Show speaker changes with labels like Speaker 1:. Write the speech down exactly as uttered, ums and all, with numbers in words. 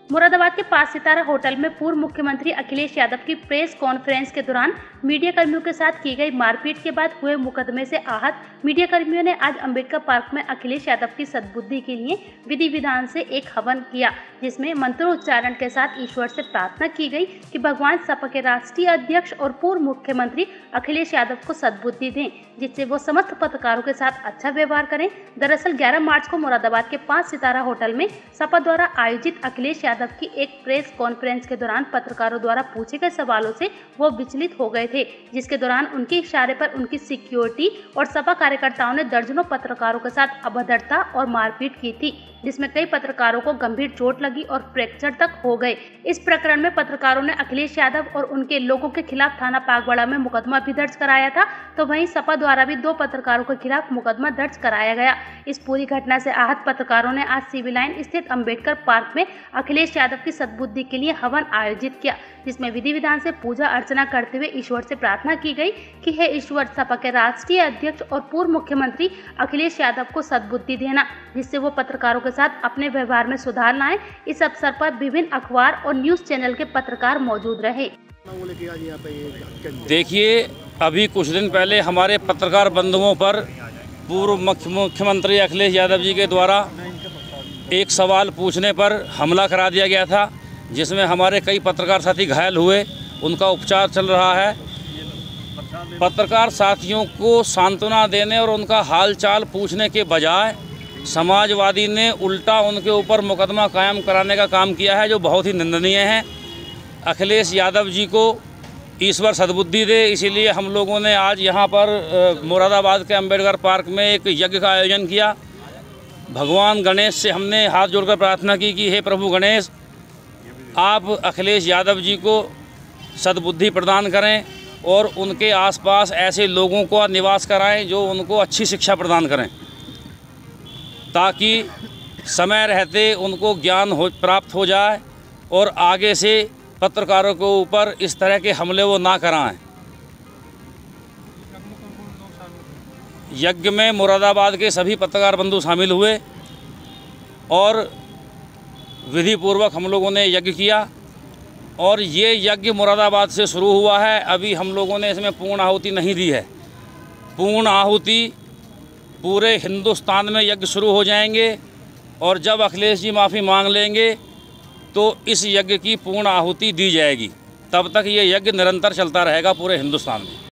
Speaker 1: मुरादाबाद के पांच सितारा होटल में पूर्व मुख्यमंत्री अखिलेश यादव की प्रेस कॉन्फ्रेंस के दौरान मीडिया कर्मियों के साथ की गई मारपीट के बाद हुए मुकदमे से आहत मीडिया कर्मियों ने आज अंबेडकर पार्क में अखिलेश यादव की सद्बुद्धि के लिए विधि विधान से एक हवन किया, जिसमें मंत्रोच्चारण के साथ ईश्वर से प्रार्थना की गई कि भगवान सपा के राष्ट्रीय अध्यक्ष और पूर्व मुख्यमंत्री अखिलेश यादव को सद्बुद्धि दें, जिससे वो समस्त पत्रकारों के साथ अच्छा व्यवहार करें। दरअसल ग्यारह मार्च को मुरादाबाद के पांच सितारा होटल में सपा द्वारा आयोजित अखिलेश यादव की एक प्रेस कॉन्फ्रेंस के दौरान पत्रकारों द्वारा पूछे गए सवालों से वो विचलित हो गए थे, जिसके दौरान उनके इशारे पर उनकी सिक्योरिटी और सपा कार्यकर्ताओं ने दर्जनों पत्रकारों के साथ अभद्रता और मारपीट की थी, जिसमें कई पत्रकारों को गंभीर चोट लगी और फ्रैक्चर तक हो गए। इस प्रकरण में पत्रकारों ने अखिलेश यादव और उनके लोगों के खिलाफ थाना पागवाड़ा में मुकदमा भी दर्ज कराया था, तो वहीं सपा द्वारा भी दो पत्रकारों के खिलाफ मुकदमा दर्ज कराया गया। इस पूरी घटना से आहत पत्रकारों ने आज सिविल लाइन स्थित अंबेडकर पार्क में अखिलेश यादव की सद्बुद्धि के लिए हवन आयोजित किया, जिसमें विधि विधान से पूजा अर्चना करते हुए ईश्वर से प्रार्थना की गई कि हे ईश्वर, सपा के राष्ट्रीय अध्यक्ष और पूर्व मुख्यमंत्री अखिलेश यादव को सद्बुद्धि देना, जिससे वो पत्रकारों के साथ अपने व्यवहार में सुधार लाएं। इस अवसर पर विभिन्न अखबार और न्यूज चैनल के पत्रकार मौजूद रहे।
Speaker 2: देखिए, अभी कुछ दिन पहले हमारे पत्रकार बंधुओं पर पूर्व मुख्यमंत्री अखिलेश यादव जी के द्वारा एक सवाल पूछने पर हमला करा दिया गया था, जिसमें हमारे कई पत्रकार साथी घायल हुए। उनका उपचार चल रहा है। पत्रकार साथियों को सांत्वना देने और उनका हालचाल पूछने के बजाय समाजवादी ने उल्टा उनके ऊपर मुकदमा कायम कराने का काम किया है, जो बहुत ही निंदनीय है। अखिलेश यादव जी को ईश्वर सद्बुद्धि दे, इसीलिए हम लोगों ने आज यहाँ पर मुरादाबाद के अंबेडकर पार्क में एक यज्ञ का आयोजन किया। भगवान गणेश से हमने हाथ जोड़कर प्रार्थना की कि हे प्रभु गणेश, आप अखिलेश यादव जी को सद्बुद्धि प्रदान करें और उनके आसपास ऐसे लोगों को निवास कराएं जो उनको अच्छी शिक्षा प्रदान करें, ताकि समय रहते उनको ज्ञान हो प्राप्त हो जाए और आगे से पत्रकारों के ऊपर इस तरह के हमले वो ना कराएं। यज्ञ में मुरादाबाद के सभी पत्रकार बंधु शामिल हुए और विधि पूर्वक हम लोगों ने यज्ञ किया और ये यज्ञ मुरादाबाद से शुरू हुआ है। अभी हम लोगों ने इसमें पूर्ण आहुति नहीं दी है। पूर्ण आहुति पूरे हिंदुस्तान में यज्ञ शुरू हो जाएंगे और जब अखिलेश जी माफ़ी मांग लेंगे तो इस यज्ञ की पूर्ण आहुति दी जाएगी। तब तक ये यज्ञ निरंतर चलता रहेगा पूरे हिंदुस्तान में।